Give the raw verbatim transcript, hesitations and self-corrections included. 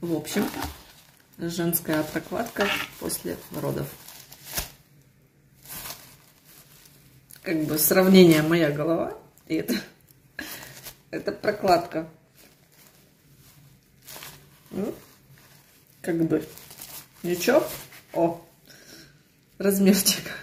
В общем, женская прокладка после родов. Как бы сравнение моя голова и это, это прокладка. Ну, как бы ничего. О, размерчик.